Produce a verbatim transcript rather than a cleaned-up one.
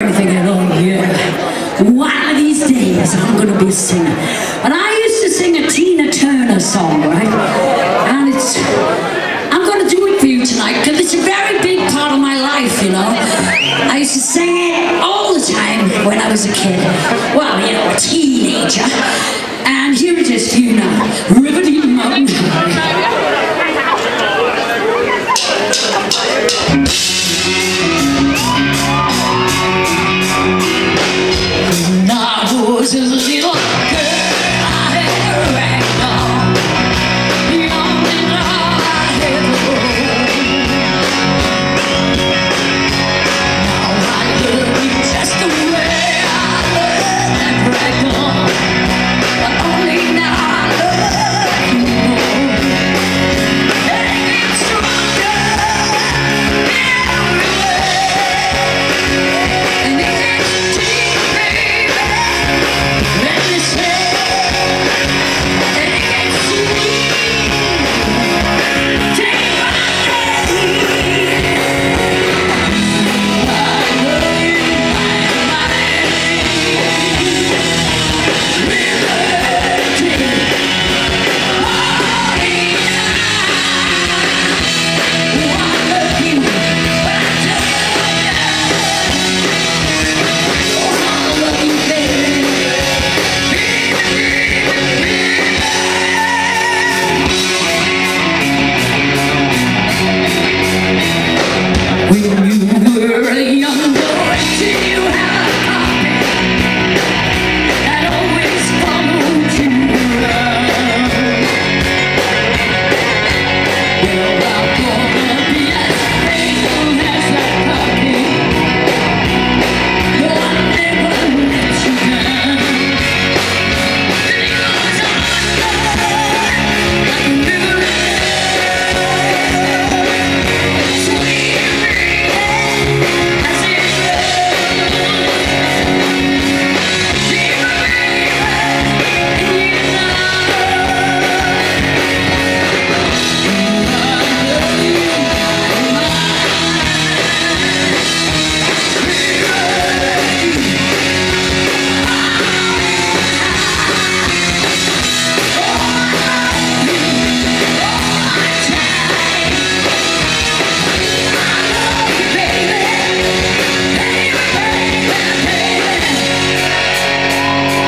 probably thinking, oh yeah, one of these days I'm going to be a singer. But I used to sing a Tina Turner song, right? And it's, I'm going to do it for you tonight because it's a very big part of my life, you know. I used to sing it all the time when I was a kid. Well, you know, a teenager. And here it is for you now. Riverdale Mountain High.